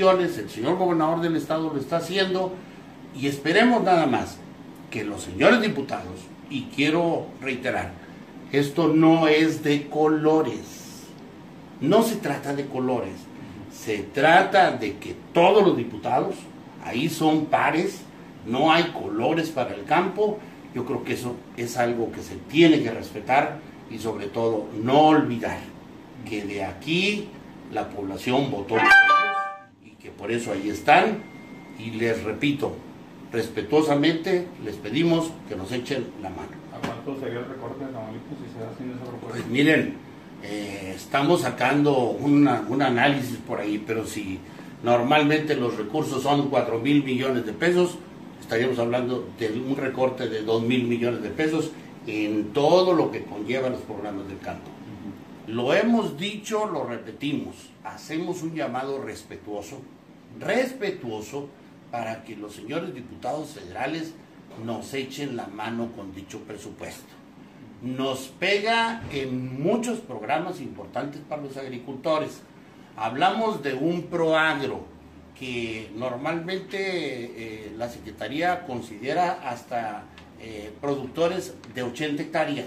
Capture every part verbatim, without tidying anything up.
gestiones, el señor gobernador del estado lo está haciendo y esperemos nada más que los señores diputados, y quiero reiterar, esto no es de colores, no se trata de colores, se trata de que todos los diputados ahí son pares, no hay colores para el campo. Yo creo que eso es algo que se tiene que respetar y sobre todo no olvidar que de aquí la población votó por ellos y que por eso ahí están. Y les repito, respetuosamente les pedimos que nos echen la mano. ¿A cuánto sería el recorte de Tamaulipas si se da haciendo esa propuesta? Pues miren, eh, estamos sacando una, un análisis por ahí, pero si normalmente los recursos son cuatro mil millones de pesos, estaríamos hablando de un recorte de dos mil millones de pesos en todo lo que conlleva los programas del campo. Uh-huh. Lo hemos dicho, lo repetimos, hacemos un llamado respetuoso, respetuoso para que los señores diputados federales nos echen la mano con dicho presupuesto. Nos pega en muchos programas importantes para los agricultores. Hablamos de un proagro que normalmente eh, la Secretaría considera hasta eh, productores de ochenta hectáreas.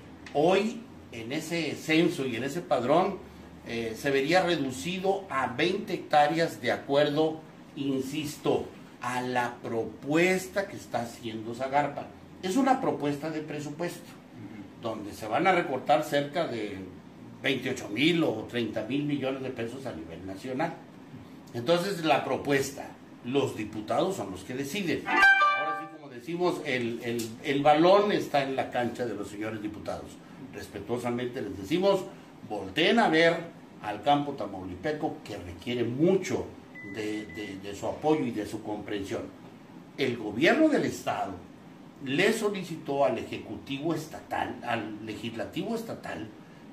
Hoy en ese censo y en ese padrón eh, se vería reducido a veinte hectáreas de acuerdo, insisto, a la propuesta que está haciendo Zagarpa. Es una propuesta de presupuesto, donde se van a recortar cerca de veintiocho mil o treinta mil millones de pesos a nivel nacional. Entonces la propuesta, los diputados son los que deciden. Ahora sí, como decimos, el, el, el balón está en la cancha de los señores diputados. Respetuosamente les decimos, volteen a ver al campo tamaulipeco, que requiere mucho de, de, de su apoyo y de su comprensión. El gobierno del estado le solicitó al Ejecutivo estatal, al Legislativo estatal,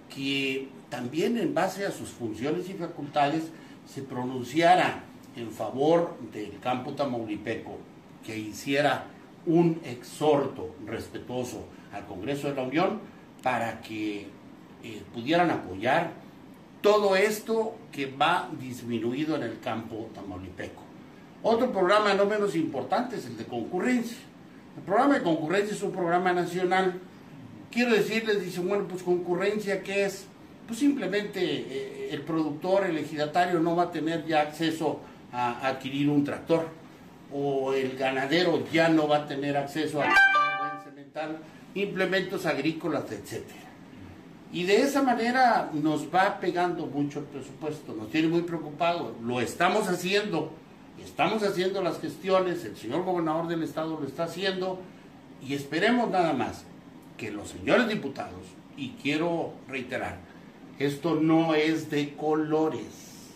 que también en base a sus funciones y facultades se pronunciara en favor del campo tamaulipeco, que hiciera un exhorto respetuoso al Congreso de la Unión para que eh, pudieran apoyar todo esto que va disminuido en el campo tamaulipeco. Otro programa no menos importante es el de concurrencia. El programa de concurrencia es un programa nacional. Quiero decirles, dicen, bueno, pues concurrencia, ¿qué es? Pues simplemente eh, el productor, el ejidatario no va a tener ya acceso a adquirir un tractor, o el ganadero ya no va a tener acceso a un buen semental, implementos agrícolas, etcétera. Y de esa manera nos va pegando mucho el presupuesto, nos tiene muy preocupados. Lo estamos haciendo, estamos haciendo las gestiones, el señor gobernador del estado lo está haciendo, y esperemos nada más que los señores diputados, y quiero reiterar, esto no es de colores,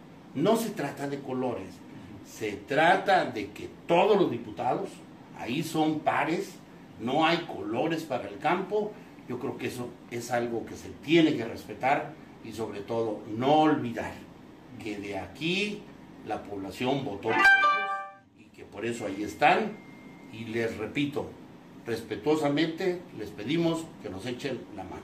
no se trata de colores, se trata de que todos los diputados ahí son pares, no hay colores para el campo. Yo creo que eso es algo que se tiene que respetar y sobre todo no olvidar que de aquí la población votó por ellos y que por eso ahí están. Y les repito, respetuosamente les pedimos que nos echen la mano.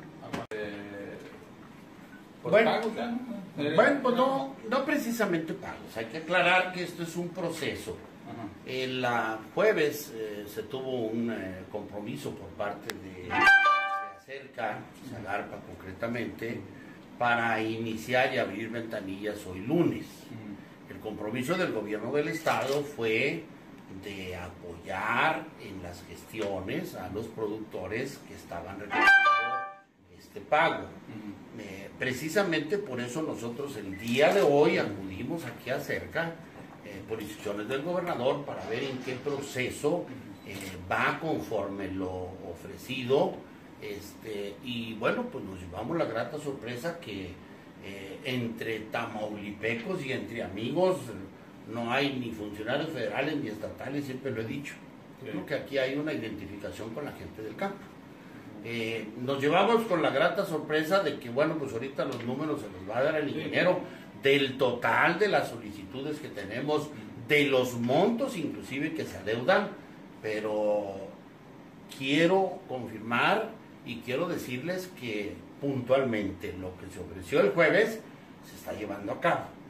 Bueno, bueno, pues no, no precisamente pagos, hay que aclarar que esto es un proceso. El uh, jueves eh, se tuvo un eh, compromiso por parte de, de Acerca, Zagarpa concretamente, para iniciar y abrir ventanillas hoy lunes. El compromiso del gobierno del estado fue de apoyar en las gestiones a los productores que estaban realizando este pago. Eh, precisamente por eso nosotros el día de hoy acudimos aquí a Cerca eh, por instrucciones del gobernador para ver en qué proceso eh, va conforme lo ofrecido, este, y bueno, pues nos llevamos la grata sorpresa que eh, entre tamaulipecos y entre amigos no hay ni funcionarios federales ni estatales, siempre lo he dicho. Yo creo que aquí hay una identificación con la gente del campo. Eh, nos llevamos con la grata sorpresa de que, bueno, pues ahorita los números se los va a dar el ingeniero del total de las solicitudes que tenemos, de los montos inclusive que se adeudan, pero quiero confirmar y quiero decirles que puntualmente lo que se ofreció el jueves se está llevando a cabo.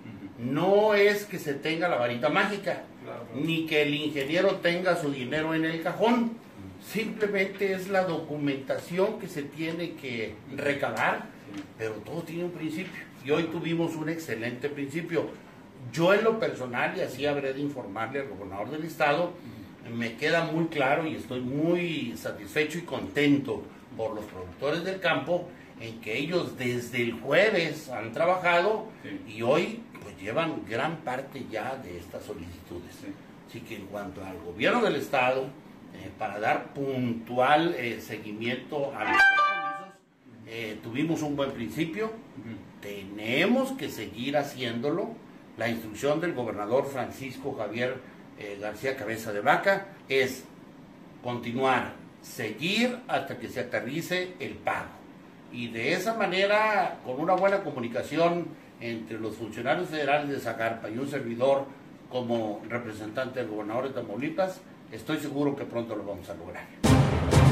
No es que se tenga la varita mágica, Claro, claro. ni que el ingeniero tenga su dinero en el cajón. Simplemente es la documentación que se tiene que recabar, Sí. pero todo tiene un principio. Y hoy tuvimos un excelente principio. Yo en lo personal, y así habré de informarle al gobernador del estado, me queda muy claro y estoy muy satisfecho y contento por los productores del campo, en que ellos desde el jueves han trabajado Sí. y hoy pues llevan gran parte ya de estas solicitudes. Sí. Así que en cuanto al gobierno del estado, eh, para dar puntual eh, seguimiento a los compromisos, eh, tuvimos un buen principio, Ujú. tenemos que seguir haciéndolo. La instrucción del gobernador Francisco Javier eh, García Cabeza de Vaca es continuar, seguir hasta que se aterrice el pago. Y de esa manera, con una buena comunicación entre los funcionarios federales de Zagarpa y un servidor como representante del gobernador de Tamaulipas, estoy seguro que pronto lo vamos a lograr.